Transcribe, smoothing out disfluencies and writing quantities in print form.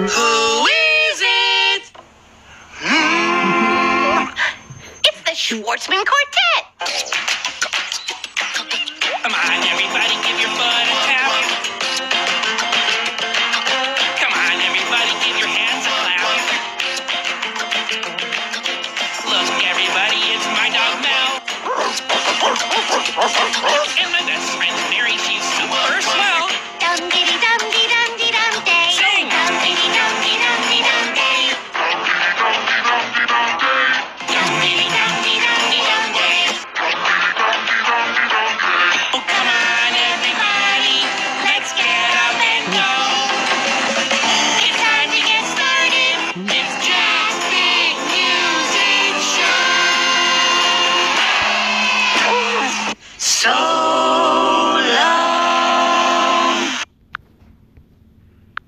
Who is it? It's the Schwartzman Quartet. Come on, everybody, give your